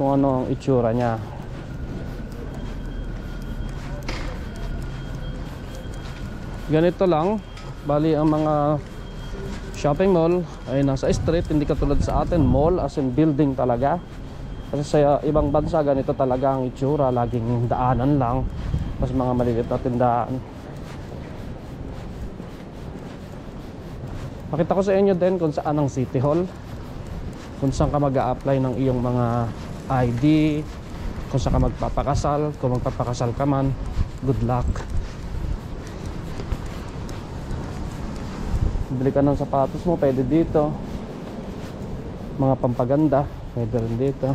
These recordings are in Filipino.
kung ano ang itsura niya. Ganito lang. Bali ang mga shopping mall ay nasa street, hindi katulad sa atin mall as in building talaga. Kasi sa ibang bansa ganito talaga ang itsura, laging daanan lang, mas mga maliliit na tindahan. Pakita ko sa inyo din kung saan ang City Hall, kung saan ka mag-a-apply ng iyong mga ID, kung saan ka magpapakasal. Kung magpapakasal ka man, good luck. Bili ka ng sapatos mo, pwede dito. Mga pampaganda, pwede rin dito.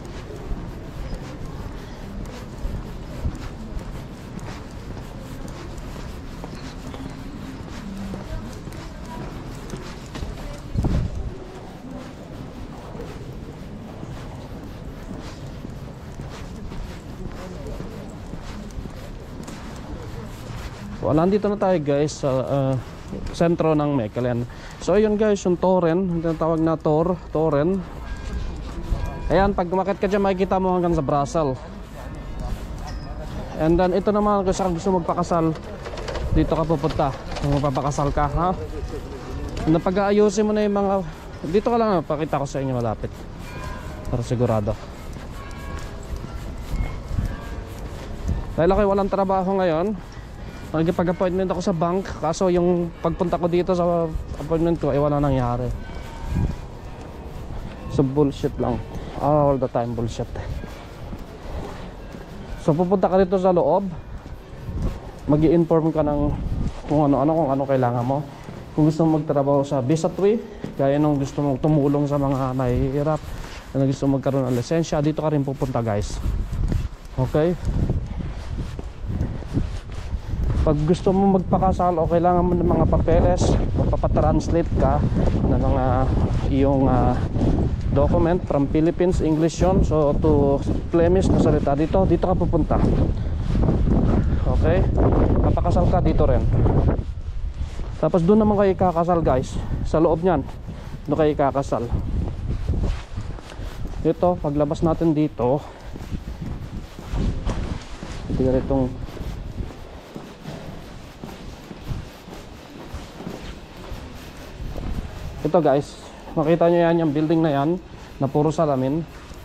So, nandito na tayo guys sa sentro ng Mechelen. So ayun guys, yung Toren, yung tinatawag na Toren. Ayan, pag umakyat ka dyan, makikita mo hanggang sa Brussels. And then ito naman, kung saan gusto magpakasal, dito ka pupunta kung magpapakasal ka, ha? And then pag-aayusin mo na yung mga, dito ka lang, pakita ko sa inyo malapit para sigurado. Dahil ako walang trabaho ngayon, nagpag-appointment ako sa bank, kaso yung pagpunta ko dito sa appointment ko ay wala nangyari. So bullshit lang, all the time bullshit. So pupunta ka dito sa loob, mag-i-inform ka ng kung ano kailangan mo. Kung gusto mo magtrabaho sa visa tree, kaya nung gusto mong tumulong sa mga mahihirap, na gusto mo magkaroon ng lisensya, dito ka rin pupunta guys. Okay? Pag gusto mo magpakasal o kailangan mo ng mga papeles, magpapatranslate ka ng mga iyong document from Philippines, English yun, so to Flemish na salita, dito ka pupunta. Okay? Kapakasal ka dito rin. Tapos doon naman kayo kakasal guys, sa loob nyan doon kayo kakasal. Ito, paglabas natin dito, tingnan itong ito guys, makita nyo yan, yung building na yan na puro salamin.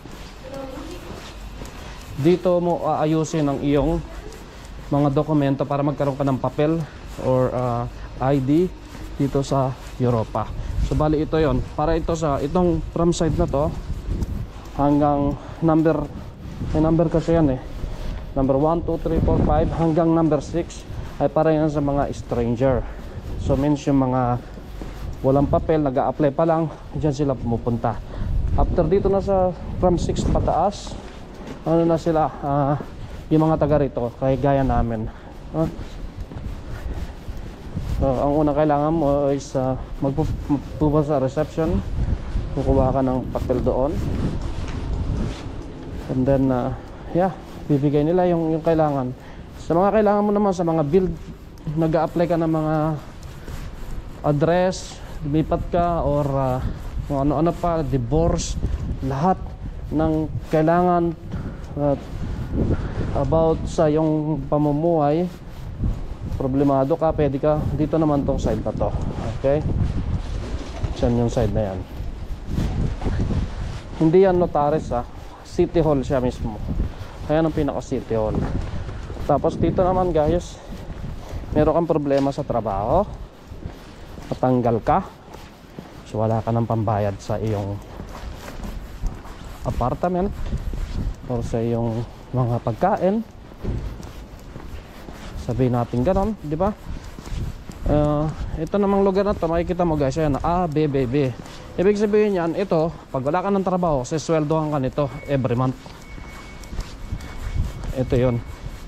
Dito mo aayusin ang iyong mga dokumento para magkaroon ka ng papel or ID dito sa Europa. So bali ito yon, para ito sa itong from side na to hanggang number, may number kasi yan number 1, 2, 3, 4, 5 hanggang number 6 ay para yan sa mga stranger. So means yung mga walang papel, nag-a-apply pa lang, dyan sila pumupunta. After dito na sa from 6 pataas, ano na sila, yung mga taga rito, kaya gaya namin. So ang unang kailangan mo is magpupunta sa reception, kukuha ka ng papel doon, and then yeah, bibigay nila yung kailangan. Sa mga kailangan mo naman, sa mga build, nag-a-apply ka ng mga address, lumipat ka, or kung ano-ano pa, divorce, lahat ng kailangan about sa yung pamumuhay, problemado ka, pwede ka dito naman tong side na to. Okay, dyan yung side na yan. Hindi yan notaris, City Hall siya mismo. Ayan ang pinaka City Hall. Tapos dito naman guys, meron kang problema sa trabaho, matanggal ka, so wala ka ng pambayad sa iyong apartment or sa iyong mga pagkain, sabihin natin ganon, di ba? Ito namang lugar na to, makikita mo guys, yan, A, B, B, B. Ibig sabihin yan, ito, pag wala ka ng trabaho, sisweldohan ka nito every month. Ito yon.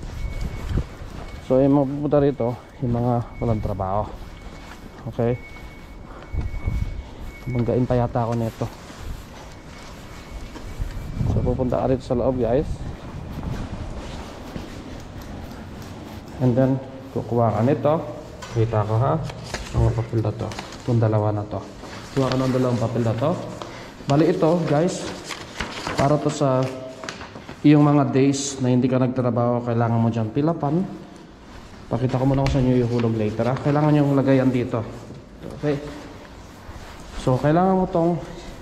So yung mapupunta rito, yung mga walang trabaho. Okay, banggain pa yata ako nito. So pupunta ka rito sa loob guys, and then kukuha ka nito. Kita ko mga papel na to, itong dalawa na to. Kuha ka ng dalawang papel na to. Bali ito guys, Para to sa yung mga days na hindi ka nagtrabaho, kailangan mo dyan pilapan. Pakita ko muna kung saan nyo ihulog later. Kailangan nyo lagayan dito. Okay. So kailangan mo tong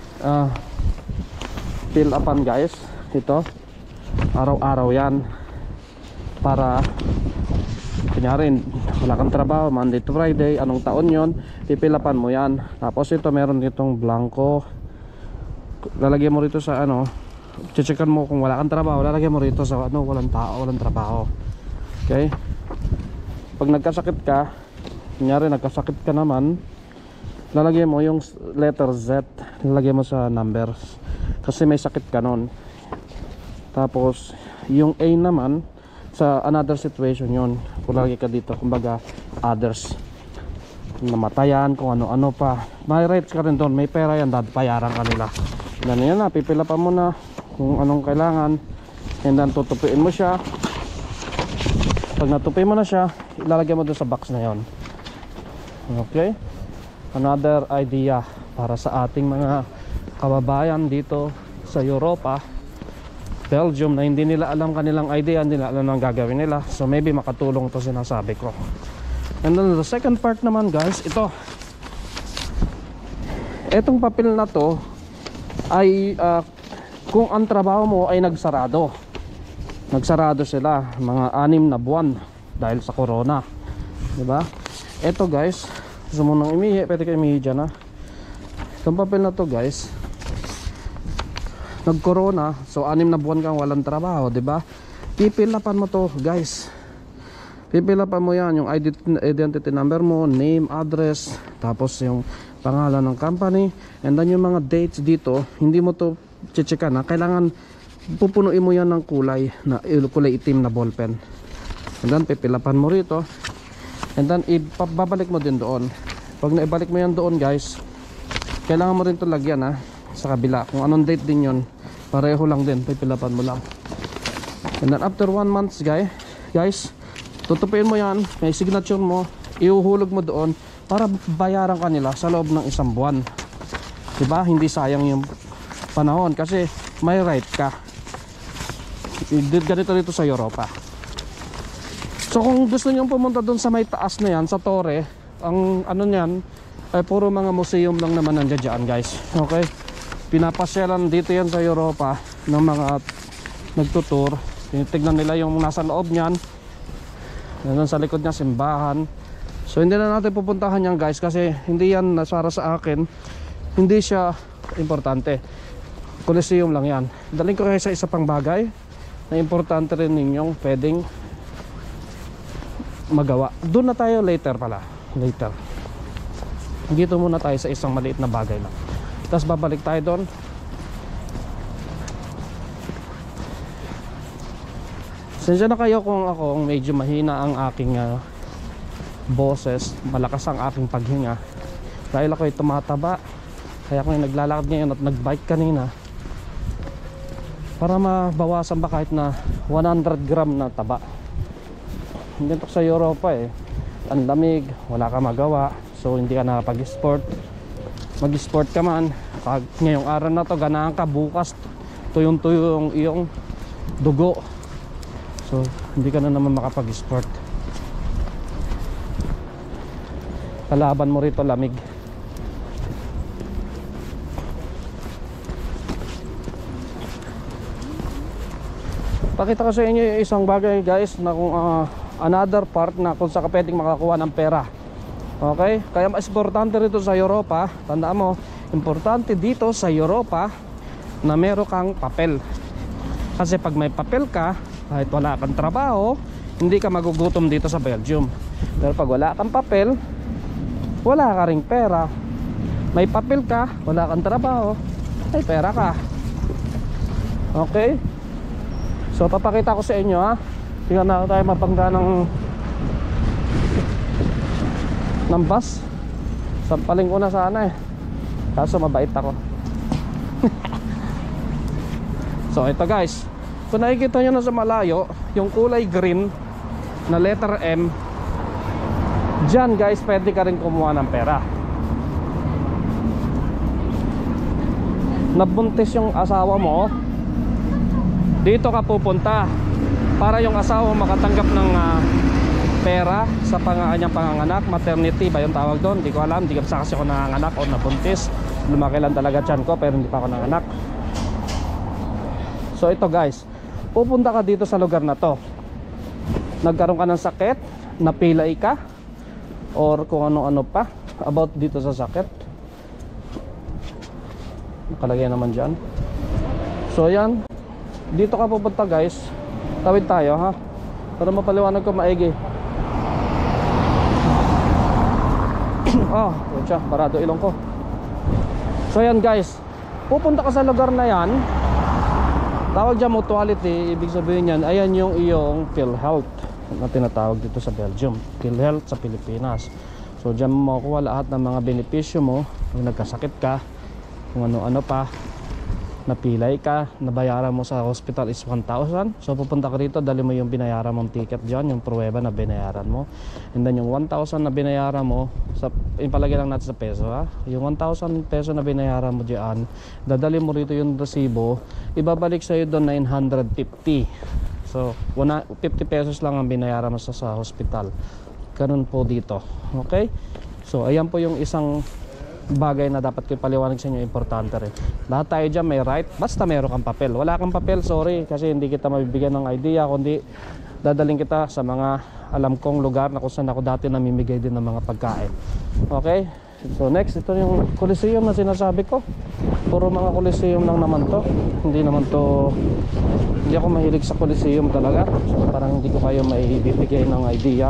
fill upan guys. Ito araw-araw yan. Para kunyari wala kang trabaho Monday to Friday, anong taon yon, pipilapan mo yan. Tapos ito meron ditong blanco, lalagyan mo rito sa ano, checkan mo kung wala kang trabaho, lalagyan mo rito sa ano, walang tao, walang trabaho. Okay, pag nagkasakit ka, kunyari nagkasakit ka naman, lalagyan mo yung letter Z, lalagyan mo sa numbers kasi may sakit ka nun. Tapos yung A naman sa another situation yon, kung lagi ka dito, kumbaga others, namatayan, kung ano-ano pa, may rights ka rin doon, may pera yan, bayaran ka nila. Yan na, pipilapan mo na kung anong kailangan, and then tutupiin mo siya. Pag natupi mo na siya, ilalagay mo doon sa box na yon. Okay, another idea para sa ating mga kababayan dito sa Europa, Belgium, na hindi nila alam kanilang idea, hindi nila alam ang gagawin nila. So maybe makatulong to sinasabi ko. And then the second part naman guys, etong papel na to ay kung ang trabaho mo ay nagsarado sila mga 6 na buwan dahil sa corona, diba? Eto guys, gusto mo nang imihi, pwede kayo imihi dyan ha. Itong papel na to guys, nag-corona, so 6 na buwan kang walang trabaho, diba? Pipilapan mo to guys, pipilapan mo yan, yung identity number mo, name, address, tapos yung pangalan ng company, and then yung mga dates dito, hindi mo to checkan na, kailangan pupunuin mo yan ng kulay itim na ballpen, and then pipilapan mo rito, and then babalik mo din doon. Pag naibalik mo yan doon guys, kailangan mo rin to lagyan ha, sa kabila, kung anong date din yon, pareho lang din, pipilapan mo lang. And then after 1 month guys, tutupiin mo yan, may signature mo, ihuhulog mo doon para bayaran ka nila sa loob ng 1 buwan, diba? Hindi sayang yung panahon kasi may right ka. Ganito dito sa Europa. So kung gusto nyo pumunta doon sa may taas na yan, sa Torre, ang ano nyan ay puro mga museum lang naman nandiyan dyan guys. Okay, pinapasyalan dito yan sa Europa ng mga nagtutur. Tinitignan nila yung nasa loob nyan. Yan sa likod niya, simbahan. So hindi na natin pupuntahan yan guys kasi hindi yan para sa akin, hindi siya importante. Coliseum lang yan. Daling ko kayo sa isa pang bagay na importante rin ninyong pwedeng magawa. Doon na tayo later pala. Later. Dito muna tayo sa isang maliit na bagay lang. Tapos babalik tayo doon. Sensya na kayo kung ako medyo mahina ang aking boses, malakas ang aking paghinga dahil ako ay tumataba. Kaya ako ay naglalakad ngayon at nagbike kanina para mabawasan ba kahit na 100 gram na taba. Dito sa Europa ang lamig, wala ka magawa, so hindi ka nakapag-sport. Mag-sport ka man, pag ngayong araw na to ganahan ka, bukas tuyong-tuyo yung iyong dugo, so hindi ka na naman makapag-sport. Kalaban mo rito lamig. Pakita ko sa inyo yung isang bagay guys na kung another part na kung saan ka pwedeng makakuha ng pera. Okay? Kaya mas importante rito sa Europa, tandaan mo, importante dito sa Europa na meron kang papel. Kasi pag may papel ka, kahit wala kang trabaho, hindi ka magugutom dito sa Belgium. Pero pag wala kang papel, wala ka ring pera. May papel ka, wala kang trabaho, may pera ka. Okay? So papakita ko sa inyo ha. Tingnan na tayo mapangga ng bus. Sampaling ko na sana kaso mabait ako. So ito guys, kung nakikita nyo na sa malayo yung kulay green na letter M, dyan guys pwede ka rin kumuha ng pera. Nabuntis yung asawa mo, dito ka pupunta para yung asawa makatanggap ng pera sa kanyang panganganak. Maternity ba yung tawag doon? Hindi ko alam, hindi kasi ako nanganganak o nabuntis. Lumaki lang talaga tiyan ko pero hindi pa ako nanganak. So ito guys, pupunta ka dito sa lugar na to, nagkaroon ka ng sakit, napilay ka, or kung ano-ano pa about dito sa sakit, nakalagay naman dyan. So yan, dito ka pupunta guys. Tawid tayo ha, para mapaliwanag ko maigi. Pucha, barado ilong ko. So yan guys, pupunta ka sa lugar na yan, tawag dyan mutuality. Ibig sabihin yan, ayan yung iyong PhilHealth na tinatawag dito sa Belgium, PhilHealth sa Pilipinas. So dyan mo makuha lahat ng mga benepisyo mo. Kung nagkasakit ka, kung ano-ano pa, napilay ka, nabayaran mo sa hospital is 1,000. So pupunta ka rito, dali mo yung binayaran mong ticket dyan, yung pruweba na binayaran mo. And then yung 1,000 na binayaran mo, impalagay lang natin sa peso ha, yung 1,000 peso na binayaran mo dyan, dadali mo rito yung resibo, ibabalik sa'yo doon 950. So 50 pesos lang ang binayaran mo sa hospital. Ganun po dito. Okay, so ayan po yung isang bagay na dapat ko paliwanag sa inyo, importante rin. Lahat tayo dyan may right, basta meron kang papel. Wala kang papel, sorry, kasi hindi kita mabibigyan ng idea, kundi dadaling kita sa mga alam kong lugar na kung saan ako dati namimigay din ng mga pagkain. Okay, so next, ito yung Coliseum na sinasabi ko. Puro mga Coliseum lang naman to. Hindi ako mahilig sa Coliseum talaga, so parang hindi ko kayo maibibigay ng idea.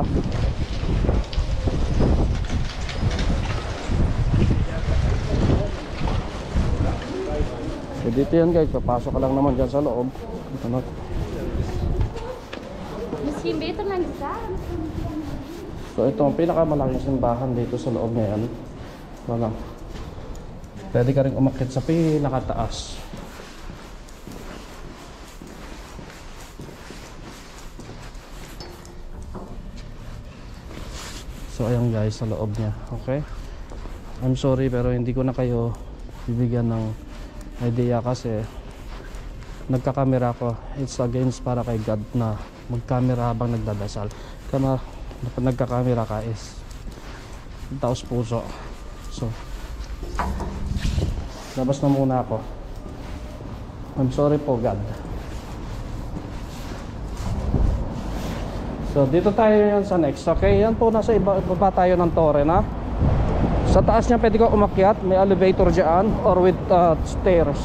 So dito yan guys, papasok ka lang naman dyan sa loob. So ito ang pinakamalaking simbahan dito sa loob na yan. Wala. Pwede ka rin umakyat sa pinakataas. So ayan guys, sa loob niya. Okay, I'm sorry pero hindi ko na kayo bibigyan ng idea kasi nagkakamera ko. It's against para kay God na magkamera habang nagdadasal. Kaya nagkakamera ka is taos puso. So labas na muna ako. I'm sorry po God. So dito tayo yan sa next. Okay, yan po, nasa ibaba tayo ng Torre na. Sa taas niya pwede ka umakyat, may elevator dyan or with stairs.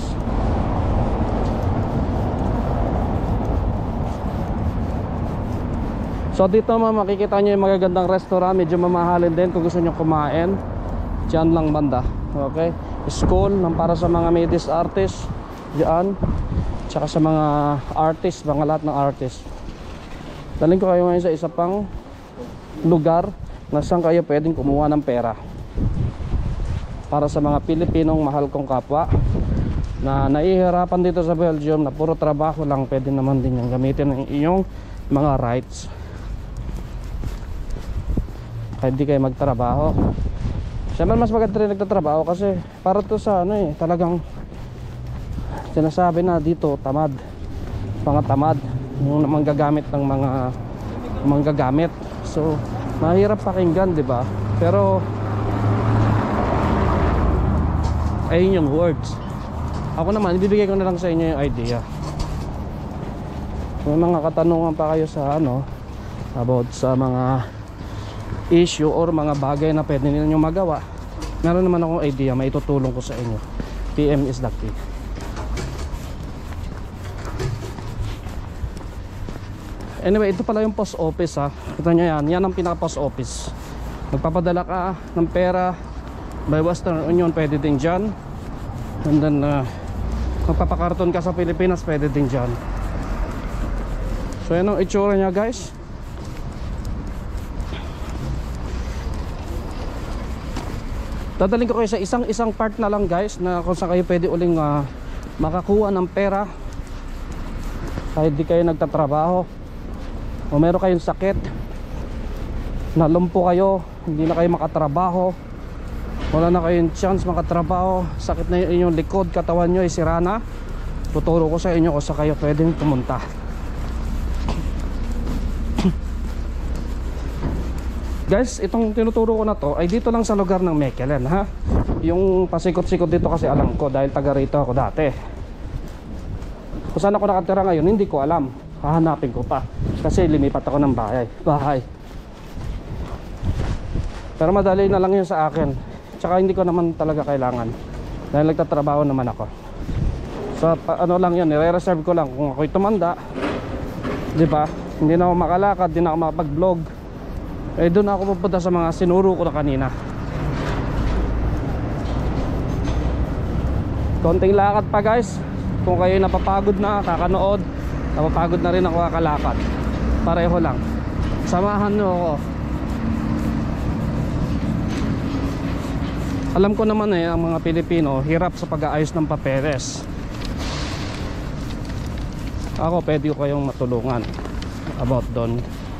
So dito naman makikita nyo yung magagandang restaurant. Medyo mamahalin din kung gusto nyo kumain. Diyan lang banda. Okay, school ng para sa mga medis artist diyan, tsaka sa mga artist, mga lahat ng artist. Daling ko kayo ngayon sa isa pang lugar na saan kayo pwedeng kumuha ng pera para sa mga Pilipinong mahal kong kapwa na naihirapan dito sa Belgium, na puro trabaho lang. Pwede naman din yung gamitin ng inyong mga rights kahit di kayo magtrabaho. Siyempre mas maganda rin nagtatrabaho kasi para to sa talagang sinasabi na dito tamad, mga tamad yung manggagamit ng mga manggagamit. So mahirap pakinggan, di ba? Pero ayun yung words. Ako naman, ibibigay ko na lang sa inyo yung idea. May mga katanungan pa kayo sa about sa mga issue or mga bagay na pwede niyo magawa, meron naman akong idea, may itutulong ko sa inyo. PM is the key. Anyway, ito pala yung post office ha. Kita nyo yan, yan ang pinaka post office. Magpapadala ka ng pera by Western Union, pwede din dyan. And then magpapakarton ka sa Pilipinas, pwede din dyan. So yan ang itsura nya guys. Dadaling ko kayo sa isang part na lang guys, na kung saan kayo pwede uling makakuha ng pera kahit di kayo nagtatrabaho o meron kayong sakit, nalumpo kayo, hindi na kayo makatrabaho, wala na kayong chance makatrabaho, sakit na yung inyong likod, katawan nyo ay sira na, tuturo ko sa inyo kung saan kayo pwedeng pumunta. Guys, itong tinuturo ko na to ay dito lang sa lugar ng Mechelen, ha. Yung pasikot-sikot dito kasi alam ko dahil taga rito ako dati. Kung saan ako nakatira ngayon hindi ko alam, hahanapin ko pa kasi lumipat ako ng bahay. Pero madali na lang yun sa akin. Tsaka hindi ko naman talaga kailangan dahil nagtatrabaho naman ako. So ano lang yun, nire-reserve ko lang kung ako'y tumanda, di ba? Hindi na ako makalakad, hindi na ako makapag-vlog. Eh doon ako pupunta sa mga sinuro ko na kanina. Konting lakad pa guys. Kung kayo napapagod na kakanood, napapagod na rin ako kakalakad. Pareho lang. Samahan nyo ako. Alam ko naman ang mga Pilipino hirap sa pag-aayos ng papeles. Ako pwede ko kayong matulungan about doon.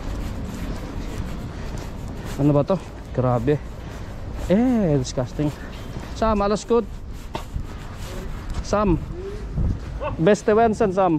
Ano ba to? Grabe. Disgusting. Sam, alles gut? Sam. Beste wensen, Sam.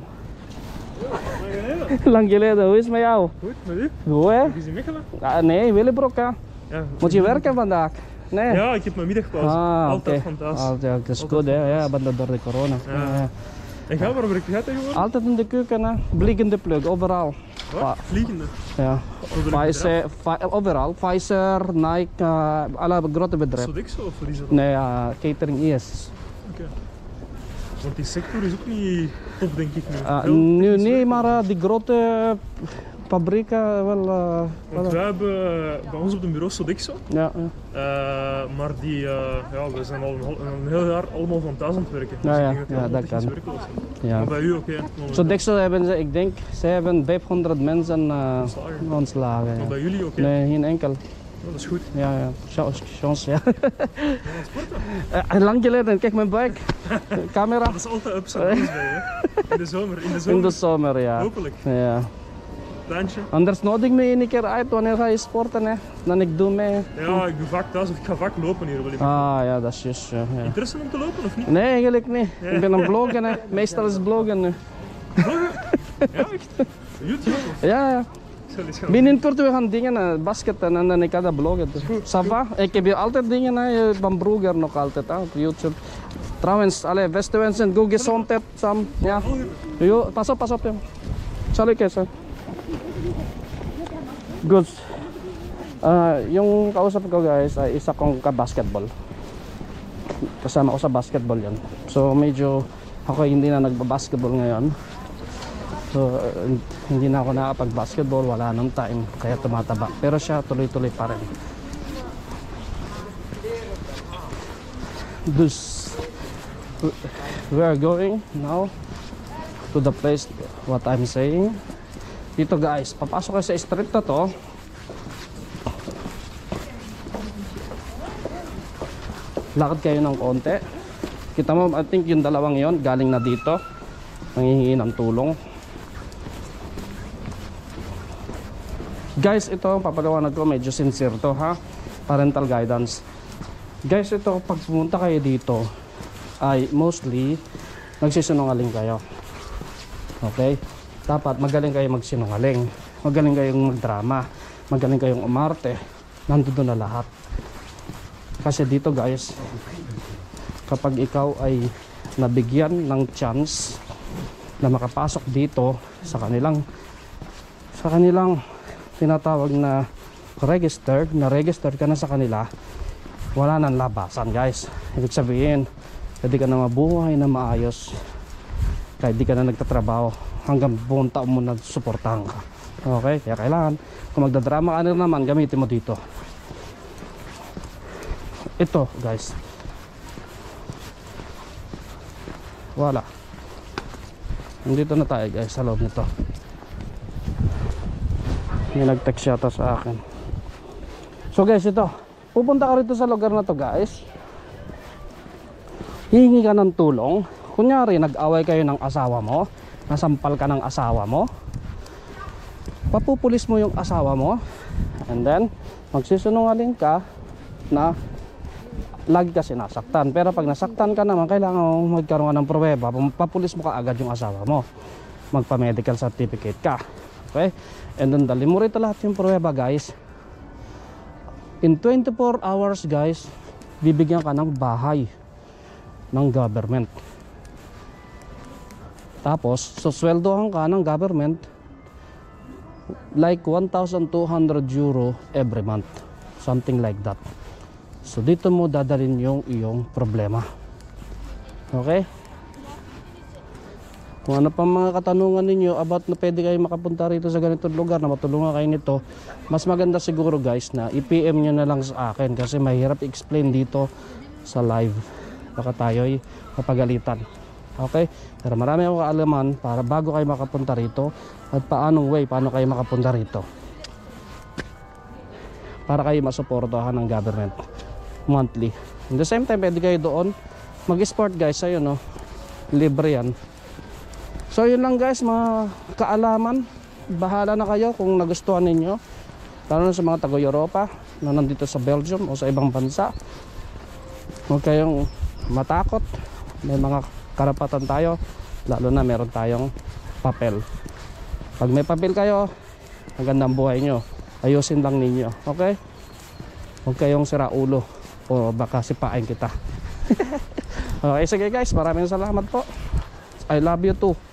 Lang geleden. Hoe is het met jou? Goed, met u? Goed, hè? Is in Mechelen? Nee, Willebroek, hè? Ja. Moet je werken vandaag? Nee? Ja, ik heb mijn middagpauze. Altijd van thuis. Altijd, dat is goed, hè? Ja, want door de corona. Ja. En ga, waar werk jij tegenwoordig? Altijd in de keuken, hè? Vliegende plug, overal. Wat? Vliegende? Ja, Pfizer, overal. Pfizer, Nike, alle grote bedrijven. Sodexo of wat is dat? Nee, catering is. Oké. Want die sector is ook niet top, denk ik nu. Nee, maar die grote fabrieken wel. Want wij hebben bij ons op de bureau Sodexo. Ja. Maar die, we zijn al een heel jaar allemaal van thuis aan het werken. Dus Ja, ik denk ja, dat kan. werkloos zijn. Ja. Maar bij u ook, hè? Sodexo hebben ze, ik denk, ze hebben 500 mensen ontslagen. Maar Ja. bij jullie ook, hè? Nee, geen enkel. Ja, dat is goed. Ja, chance, ja. Ja, sporten. Lang geleden, kijk mijn buik. Camera. Dat is altijd ups en downs bij je. In de zomer. In de zomer, ja. Hopelijk. Ja. Tuintje. Anders nodig me een keer uit wanneer ga je sporten, hè. Dan ik doe mee. Ja, ik doe vaak thuis of ik ga vaak lopen hier wel in. Ah ja, dat is juist. Ja. Interesse om te lopen of niet? Nee, eigenlijk niet. Ik ben een blogger, hè. Meestal is bloggen nu. Ja, echt? YouTube of? Ja. Ik zal eens gaan. Binnenkort we gaan dingen, basketten en dan ik ga dat bloggen. Ça va? Ik heb hier altijd dingen van Broeger nog altijd op YouTube. Trouwens, allee, beste wensen, go gezondheid, Sam. Ja. Yo, pas op, ja. Zal ik eens, hè. Good. Yung kausap ko guys ay isa kong ka-basketball. Kasama ko sa basketball yan. So medyo ako hindi na nagba-basketball ngayon. So hindi na ako nakapag-basketball, wala nang time kaya tumataba. Pero siya tuloy-tuloy pa rin. Thus we are going now to the place what I'm saying. Dito guys, papasok kayo sa street na to. Lakad kayo ng konti. Kita mo, I think yung dalawang yon galing na dito. Nanghihingi ng tulong. Guys, ito papaliwanag ko, medyo sincere to, ha. Parental guidance. Guys, ito pag pumunta kayo dito ay mostly nagsisinungaling kayo. Okay? Dapat magaling kayo magsinungaling, magaling kayong magdrama, magaling kayong umarte. Nandoon na lahat. Kasi dito guys, kapag ikaw ay nabigyan ng chance na makapasok dito sa kanilang tinatawag na registered, na registered ka na sa kanila, wala nang labasan guys. Ibig sabihin, pwede ka na mabuhay na maayos kahit di ka na nagtatrabaho hanggang buong taon mo na suportahan ka. Okay? Kaya kailangan kung magdadrama ka naman, gamitin mo dito. Ito guys, wala. Nandito na tayo guys sa loob nito. May nag-text yata sa akin. So guys, ito, pupunta ka rito sa lugar na to guys, hihingi ka ng tulong. Kunyari nag-away kayo ng asawa mo, nasampal ka ng asawa mo, papupulis mo yung asawa mo, and then magsisinungaling ka na lagi ka sinasaktan. Pero pag nasaktan ka naman, kailangan mo magkaroon ka ng pruweba. Papulis mo ka agad yung asawa mo. Magpa-medical certificate ka. Okay? And then dali mo rito lahat yung pruweba, guys. In 24 hours, guys, bibigyan ka ng bahay ng government. Tapos, susweldohan ka ng government like 1,200 euro every month. Something like that. So, dito mo dadalhin yung iyong problema. Okay? Kung ano pa mga katanungan ninyo about na pwede kayo makapunta rito sa ganitong lugar na matulungan kayo nito, mas maganda siguro guys na i-PM nyo na lang sa akin kasi mahirap i-explain dito sa live. Baka tayo'y mapagalitan. Okay? Pero marami akong kaalaman para bago kayo makapunta rito at paano kayo makapunta rito. Para kayo masuportahan ng government monthly. In the same time, pwede kayo doon mag-sport guys. Ayun, no? Libre yan. So yun lang guys, mga kaalaman. Bahala na kayo kung nagustuhan ninyo. Lalo na sa mga taga-Europa na nandito sa Belgium o sa ibang bansa. Huwag kayong matakot. May mga karapatan tayo. Lalo na meron tayong papel. Pag may papel kayo, magandang buhay nyo. Ayusin lang ninyo. Okay? Huwag kayong sira ulo o baka sipain kita. Okay, sige guys, maraming salamat po. I love you too.